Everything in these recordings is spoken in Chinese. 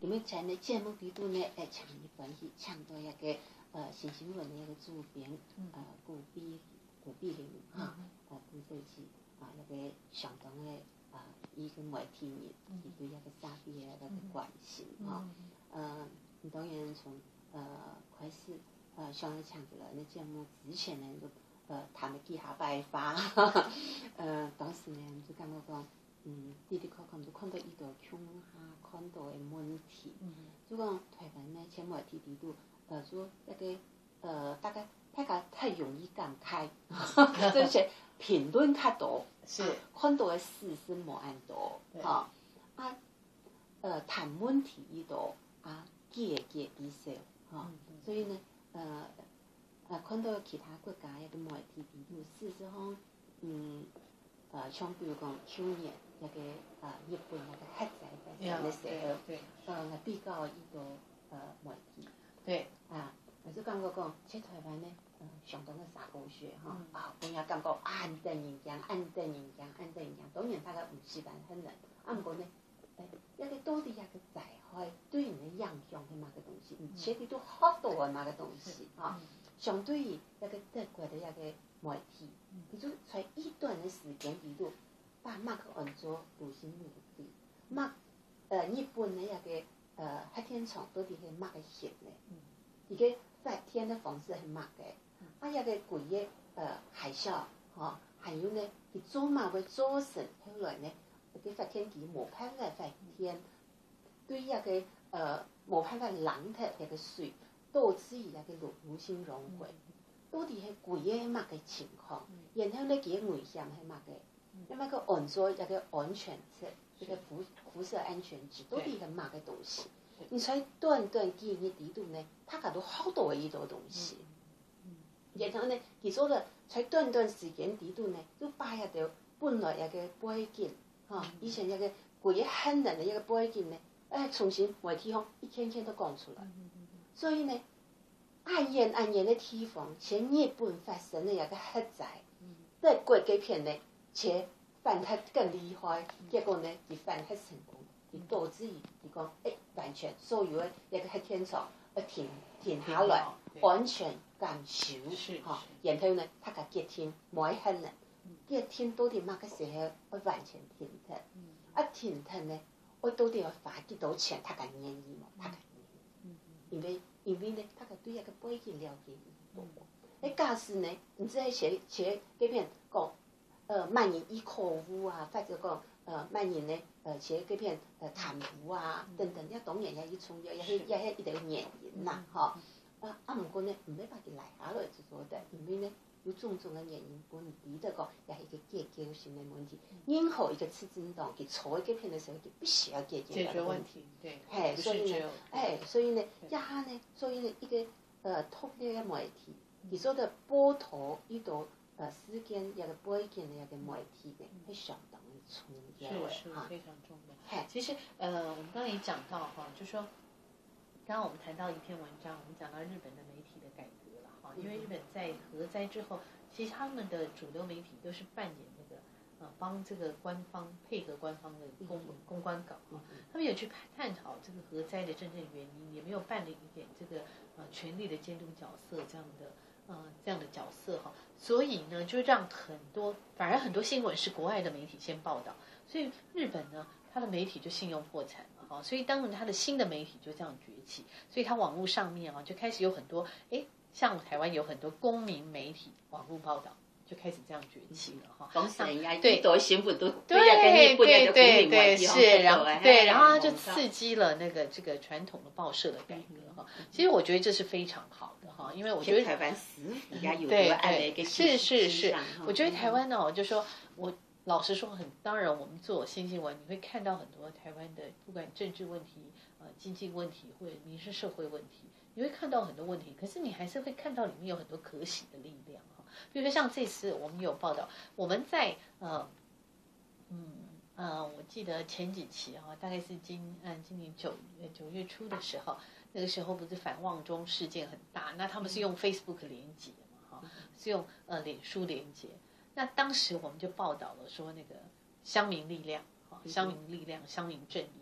因为在呢节目里头呢，请伊关系请到一个新新闻的一个主编，古碧玲哈，古手机一个相当的伊个媒体人，伊对一个沙比的一个关心哈，当然从开始上来抢着了那节目之前呢，就他们几下拜访，当时呢就感觉讲。的确就看到伊度穷下看到的问题，就讲台湾呢，前媒体里头，就一个大概太容易感慨，这些评论太多， 是看到的事实无按多，哈谈问题伊度记伊少，哈，所以呢，看到其他国家一个媒体里头，事实上，像比如讲去年。那个日本那个核灾发生的时候，我比较伊个媒体， 对我就感觉讲，在台湾呢，相当的洒狗血哈，我也感觉安定人讲，当然大家唔是办很难，不过呢，一个到底一个灾害对人的影响是嘛个东西，而且佢都好多嘅嘛个东西哈，相对于一个德国的一个媒体，佢就在一段的时间里头。把马克按做无心努力，日本的一个核电厂到底是马个行的，伊个发电的方式是马个，一个贵的海啸，还有呢，伊做马会造成后来呢，个发电机无办法发电，对一个无办法冷脱一个水，导致伊一个无心熔毁，到底是贵的马个情况，然后呢，佢危险是马个。那么个按照一个安全值，一个辐射安全值，到底是嘛个东西？你在短几年里头呢，他搞到好多一多东西。然后呢，其实个在短时间里头呢，就把一条本来一个背景，以前一个贵很人的一个背景呢，重新媒体上一天都讲出来。所以呢，暗言的地方，像日本发生的一个核灾，德国这片呢。且反核更厉害，结果呢，伊反核成功，伊导致伊讲，完全所有的一个核电厂停下来，完全减少，然后呢，他个结天冇核能，结天到底嘛个时候会完全停脱，停脱呢，我到底要花几多钱，他个愿意冇，他个愿意，因为呢，他个对一个背景了解多，假使呢，唔知喺写嗰边讲。蔓延依客户或者讲蔓延呢且嗰片贪腐等等，一当然也要从也系一定原因啦，唔过呢，唔免把佢来下来就做得，因为呢有种种嘅原因，本地的讲也系一个结构性的问题。任何一个执政党佢坐喺嗰片嘅时候，佢必须要解决问题。对，所以呢，所以呢，所以呢，一个托呢嘅媒体，其实的波头呢度。事件一个背景的一个媒体的，是相当的重要的， 是非常重要。其实我们刚刚也讲到就说，刚刚我们谈到一篇文章，我们讲到日本的媒体的改革了因为日本在核灾之后，其实他们的主流媒体都是扮演那个帮这个官方配合官方的公关稿他们有去探讨这个核灾的真正原因，也没有扮演一点这个权力的监督角色这样的角色所以呢，就让反而很多新闻是国外的媒体先报道，所以日本呢，它的媒体就信用破产了所以当然它的新的媒体就这样崛起，所以它网络上面就开始有很多像台湾有很多公民媒体网络报道。就开始这样崛起了当时人家对多新闻都对是，然后它就刺激了这个传统的报社的改革其实我觉得这是非常好的因为我觉得台湾师傅也有是，我觉得台湾呢，就说我老实说当然我们做新新闻，你会看到很多台湾的不管政治问题、经济问题或者民生社会问题，你会看到很多问题，可是你还是会看到里面有很多可喜的力量比如说像这次我们有报道，我们在我记得前几期大概是今年9月初的时候，那个时候不是反旺中事件很大，那他们是用 Facebook 连结嘛是用脸书连结，那当时我们就报道了说那个乡民力量乡民正义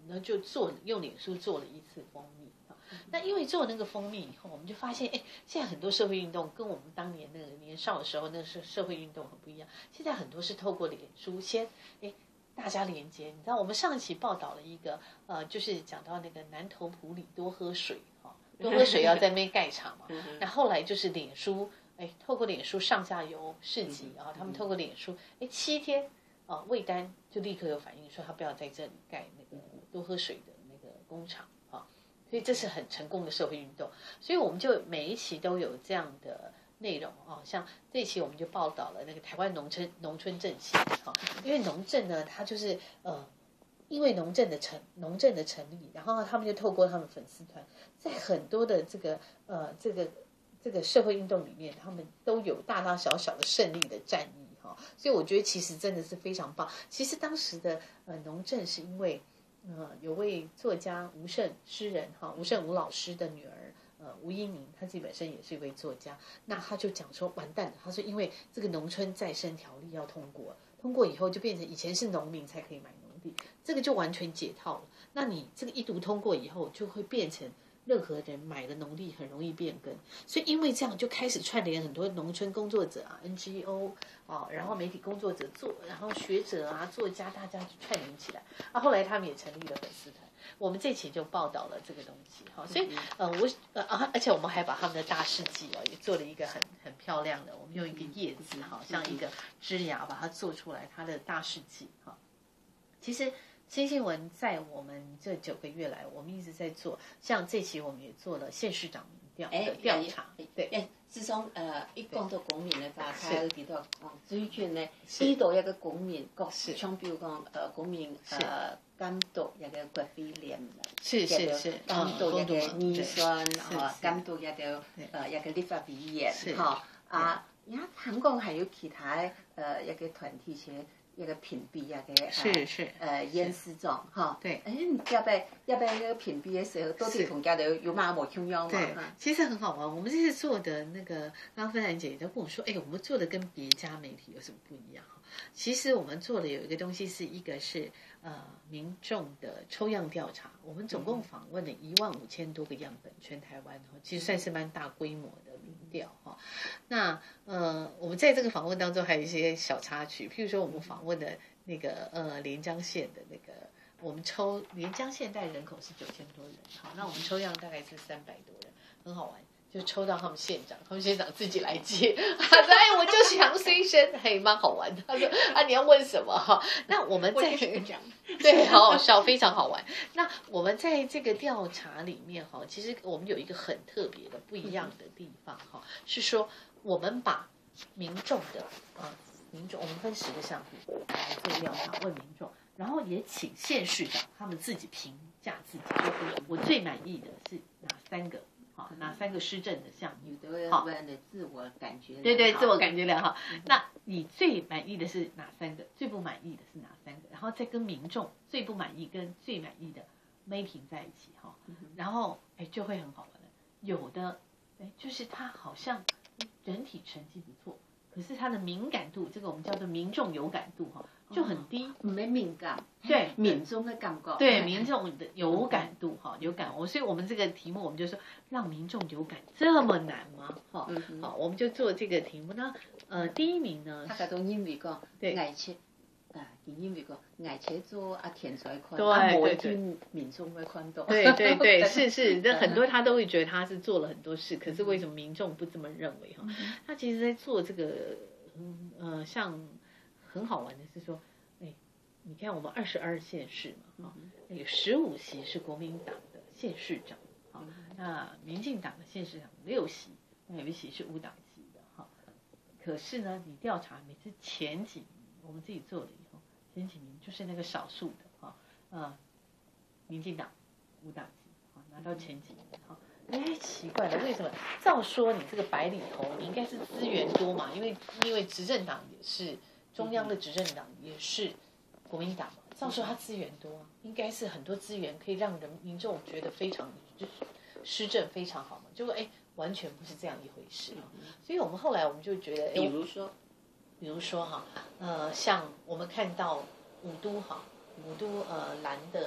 那就用脸书做了一次封面。那因为做那个封面以后，我们就发现，现在很多社会运动跟我们当年那个年少的时候那是社会运动很不一样。现在很多是透过脸书先，大家连接。你知道，我们上一期报道了一个，就是讲到那个南投埔里多喝水，多喝水要在那边盖场嘛。那后来就是脸书，透过脸书上下游市集啊，他们透过脸书，7天魏丹就立刻有反应，说他不要在这里盖那个多喝水的那个工厂啊。所以这是很成功的社会运动，所以我们就每一期都有这样的内容像这一期我们就报道了那个台湾农村振兴因为农政呢，它就是因为农政的成立，然后他们就透过他们粉丝团，在很多的这个社会运动里面，他们都有大大小小的胜利的战役所以我觉得其实真的是非常棒。其实当时的农政是因为有位作家吴胜诗人吴胜吴老师的女儿吴依宁，她自己本身也是一位作家，那她就讲说完蛋了，她说因为这个农村再生条例要通过以后就变成以前是农民才可以买农地，这个就完全解套了。那你这个一读通过以后，就会变成任何人买了农地很容易变更，所以因为这样就开始串联很多农村工作者NGO 然后媒体工作者然后学者作家，大家就串联起来后来他们也成立了粉丝团。我们这期就报道了这个东西所以而且我们还把他们的大事记也做了一个很漂亮的，我们用一个叶子像一个枝芽把它做出来，它的大事记其实新新闻在我们这9个月来，我们一直在做，像这期我们也做了县市长民调的调查。对， 自从一讲到公民的大开伫度最近呢，依度一个公民各像比如讲公民监督一个国会联盟， 是监督一个议选监督一个立法委员也韩国还有其他一个团体些。一个评比验尸状对， 要不那个评比的时候，到底同家的有嘛无同样嘛？ 对，其实很好玩。我们这次做的那个，刚刚芬兰姐也在跟我说，我们做的跟别家媒体有什么不一样？其实我们做的有一个东西是一个是民众的抽样调查，我们总共访问了15000多个样本，全台湾其实算是蛮大规模的民调那我们在这个访问当中还有一些小插曲，譬如说我们访问的那个连江县的那个，我们抽连江县大概人口是9000多人，那我们抽样大概是300多人，很好玩。就抽到他们县长自己来接，我就是杨先生，蛮好玩的。他说你要问什么那我们在对，好好笑，非常好玩。那我们在这个调查里面其实我们有一个很特别的不一样的地方是说我们把民众的我们分10个项目来做调查，问民众，然后也请县市长他们自己评价自己，就是我最满意的是哪3个施政的项目？ 好，自我感觉对，自我感觉良好。那你最满意的是哪3个？最不满意的是哪3个？然后再跟民众最不满意跟最满意的妹平在一起然后就会很好玩了。有的就是他好像整体成绩不错，可是他的敏感度，这个我们叫做民众有感度就很低， 没敏感， 对民众的感觉， 对民众的有感度有感，所以我们这个题目我们就说让民众有感这么难吗？好，我们就做这个题目。那第一名呢， 他都因为讲爱切因为讲爱切做填出来看， 对， 民众会看到， 对，是，这很多他都会觉得他是做了很多事，可是为什么民众不这么认为他其实在做这个像很好玩的是说，你看我们22县市嘛有15席是国民党的县市长那民进党的县市长6席，那有1席是无党籍的可是呢，你调查每次前几名，我们自己做了以后，前几名就是那个少数的民进党无党籍拿到前几名奇怪了，为什么？照说你这个白里头，你应该是资源多嘛，因为执政党也是中央的执政党也是国民党嘛，照说他资源多应该是很多资源可以让民众觉得非常就是施政非常好嘛，结果完全不是这样一回事所以我们后来我们就觉得， 比如说像我们看到五都蓝的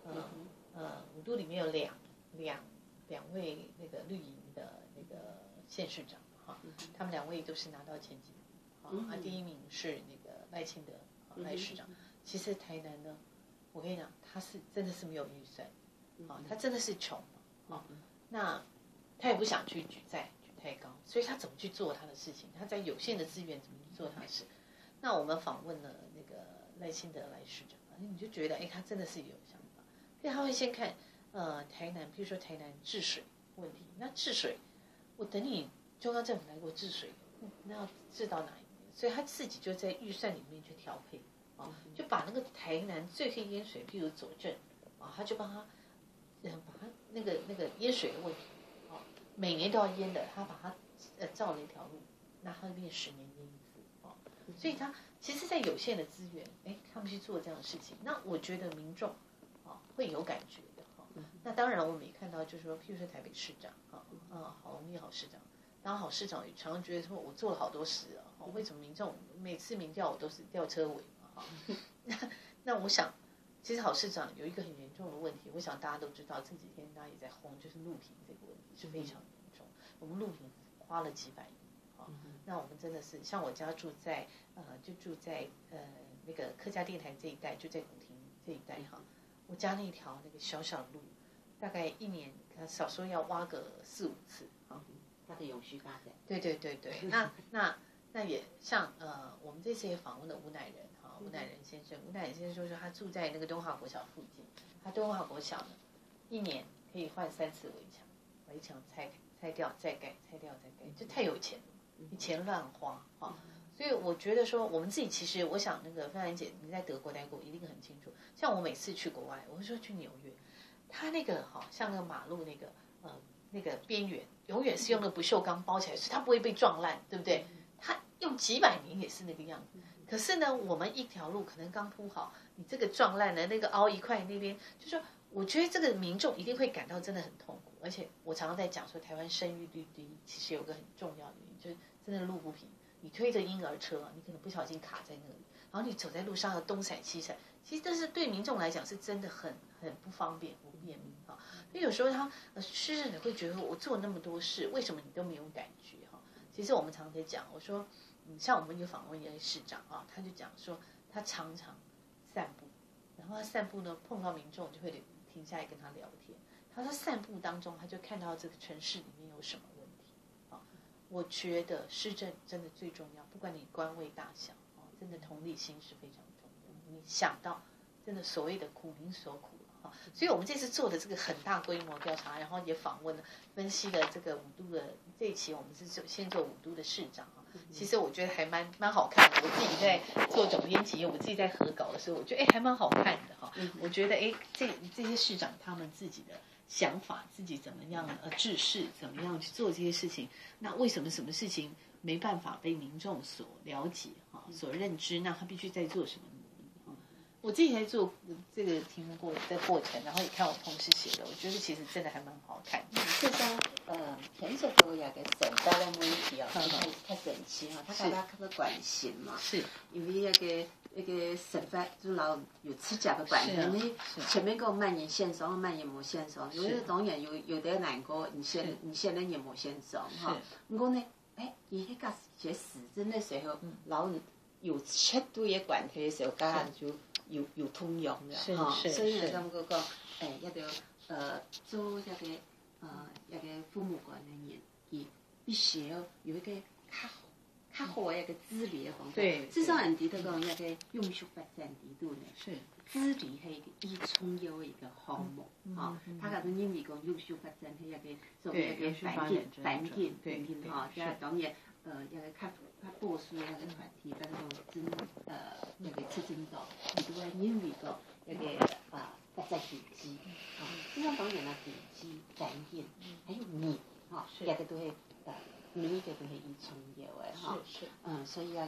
五都里面有两位那个绿营的那个县市长哈，他们2位都是拿到前几名，第一名是那个赖清德赖市长。其实台南呢，我跟你讲，他是真的是没有预算，他真的是穷那他也不想去举债举太高，所以他怎么去做他的事情？他在有限的资源怎么去做他的事？那我们访问了那个赖清德赖市长，你就觉得他真的是有想法，所以他会先看台南，比如说台南治水问题，那治水，我等你中央政府来给我治水，那要治到哪一年？所以他自己就在预算里面去调配就把那个台南最可以淹水，譬如左镇他就帮他把他那个淹水的问题每年都要淹的，他把他造了一条路，那他变10年淹一次所以他其实，在有限的资源，他们去做这样的事情，那我觉得民众会有感觉的那当然，我们也看到，就是说，譬如说台北市长好你好市长，当好市长也常常觉得说，我做了好多事为什么民众每次民调我都是吊车尾嘛那我想，其实好市长有一个很严重的问题，我想大家都知道，这几天大家也在轰，就是路平这个问题是非常严重。我们路平花了几百亿那我们真的是像我家住在就住在那个客家电台这一带，就在古亭这一带我家那条那个小小的路，大概1年少说要挖个4-5次它的永续发展。 对，那也像我们这次也访问了吴乃仁吴乃仁先生说他住在那个东华国小附近，他东华国小呢1年可以换3次围墙拆掉再盖，拆掉再盖，就太有钱了，钱乱花所以我觉得说，我们自己其实，我想那个芬兰姐你在德国待过，一定很清楚。像我每次去国外，我会说去纽约，它那个像那个马路那个边缘，永远是用那个不锈钢包起来，所以它不会被撞烂，对不对？它用几百年也是那个样子。可是呢，我们一条路可能刚铺好，你这个撞烂了，那个凹一块那边，就说我觉得这个民众一定会感到真的很痛苦。而且我常常在讲说，台湾生育率低，其实有个很重要的原因，就是真的路不平。你推着婴儿车你可能不小心卡在那里，然后你走在路上要东闪西闪，其实这是对民众来讲是真的很不方便不便民所以有时候他施政者会觉得我做那么多事，为什么你都没有感觉其实我们常常在讲，我说像我们有访问一个市长他就讲说他常常散步，然后他散步呢碰到民众就会停下来跟他聊天，他说散步当中他就看到这个城市里面有什么问题我觉得施政真的最重要，不管你官位大小真的同理心是非常重要，你想到真的所谓的苦民所苦所以我们这次做的这个很大规模调查，然后也访问了分析了这个五都的这一期，我们是先做五都的市长其实我觉得还蛮好看的，我自己在做总编辑，我自己在核稿的时候，我觉得还蛮好看的我觉得这些市长他们自己的想法，自己怎么样治事，怎么样去做这些事情，那为什么什么事情没办法被民众所了解所认知，那他必须在做什么我自己在做这个题目的过程，然后也看我同事写的，我觉得其实真的还蛮好看的。 这种田社都有个省道的问题太神奇他大家较关心嘛， 是因为那个省发就老有吃假的关系，你前面个蔓延线上蔓延无线上，因为当然有的难过，你现在也无线上不过呢，伊迄个写时针的时候，老有切对的关系的时候，大家就有通用的所以呢，咱们讲那个做那个父母官的人，伊必须要有一个较好的一个治理的方法。 对， 至少人哋都讲那个永续发展制度呢， 是治理系一个以重要的一个项目他可能认为讲永续发展系一个做一个环境即係當然一個較波數一個團體，當中真一個出征到，亦都係認為個一個發展地基這種當然啦，地基環境還有米一個都係每一個都係以重要的所以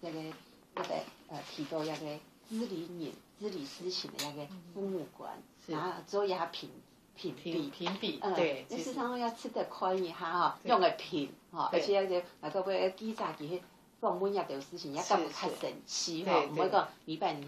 提到一個治理人、治理事情的一個父母官，然後做一下評比， 对， 你時常要吃得開一下用來評而且那個記者佢訪問一條事情，也咁較神奇唔好講，你辦你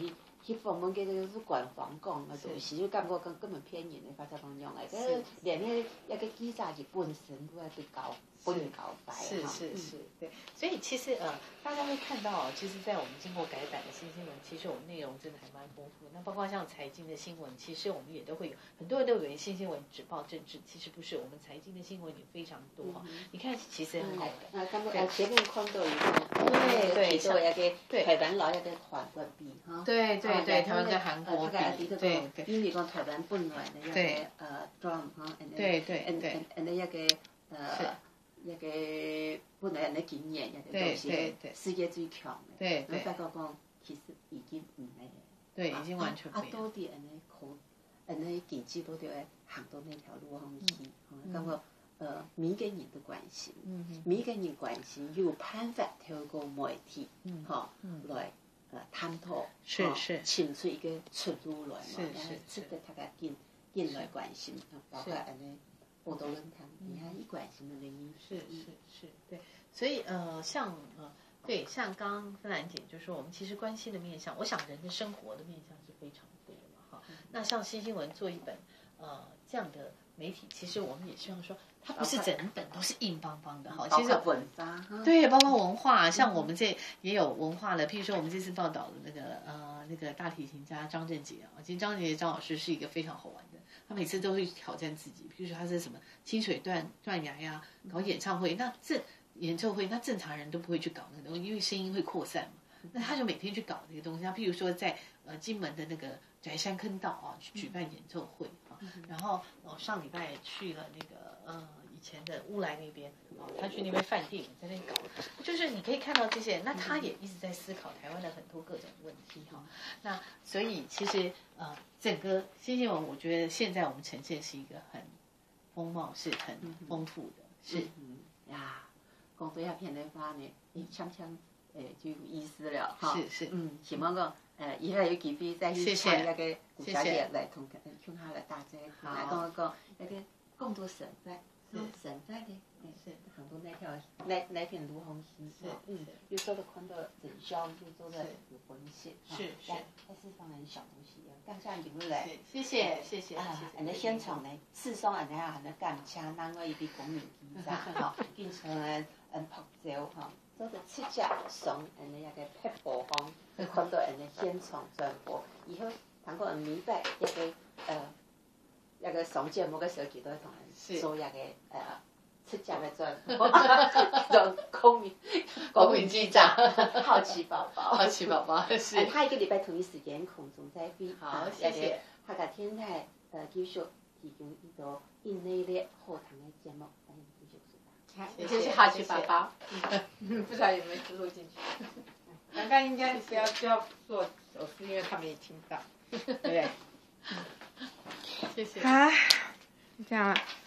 去访问嗰啲官方讲嘅，有时就感觉根本骗人嘅，发才讲用嘅。是连那个记者是本身都要去搞。不能搞白， 是，对，所以其实大家会看到，其实，在我们经过改版的新闻，其实我们内容真的还蛮丰富的。那包括像财经的新闻，其实我们也都会有，很多人都以为新闻只报政治，其实不是，我们财经的新闻也非常多哈。你看，其实很好的。 前面看到一个， 对， 像那个台湾老那个韩国比哈， 对，台湾跟韩国比，对， 因为讲台湾本来的那个Trump 哈， 对， 那个那个本来那经验，那个都是世界最强的。 对， 发觉讲其实已经唔系。 对，已经完全不一样。 多啲人咧人经济都要行到那条路上去，感觉每个人都关心，每个人关心有办法透过媒体，来探讨，寻出一个出路来嘛，值得大家进来关心，包括报道论坛，你看一关心的原因是，对，所以对，像刚刚芬兰姐就说，我们其实关心的面向，我想人的生活的面向是非常多的哈。那像新闻做一本这样的媒体，其实我们也希望说，它不是整本都是硬邦邦的哈。 其实文化， 对，包括文化，像我们这也有文化的，譬如说我们这次报道的那个大提琴家张振杰啊，其实张振杰张老师是一个非常好玩的。他每次都会挑战自己，比如说他是什么清水断崖呀，搞演唱会，那正常人都不会去搞那个东西，因为声音会扩散嘛。那他就每天去搞这个东西，他譬如说在金门的那个宅山坑道啊，去举办演奏会啊，然后上礼拜去了那个以前的乌来那边啊，他去那边饭店在那边搞，就是你可以看到这些，那他也一直在思考台湾的很多各种问题哈。那所以其实整个新闻，我觉得现在我们呈现是一个很风貌是很丰富的，是呀，讲到遐片的话呢，锵就有意思了哈。 是， 希望讲以后有机会再去参那个古小姐来听下来大家来讲那个更多省份，省份的是很多那片卢红溪又做了很多整销，又做了有分析，是，还是放很小东西，感谢你们来， 谢谢。 那现场呢，四双那感谢咱个一笔公民记者哈，变成拍照哈。做的七只送那个拍播放，看到那现场转播，以后通过明白那个上节目的时候，就都同人做那个七只的转播，让公民记者好奇宝宝是。下一个礼拜同一时间空中再会。 好，谢谢。 客家电台继续提供一个印内列后堂的节目，欢迎继续收看。 谢谢好奇宝宝，不知道有没有录进去。刚刚应该是要做手势，因为他们也听到，对不对？ 谢谢。 好，这样了。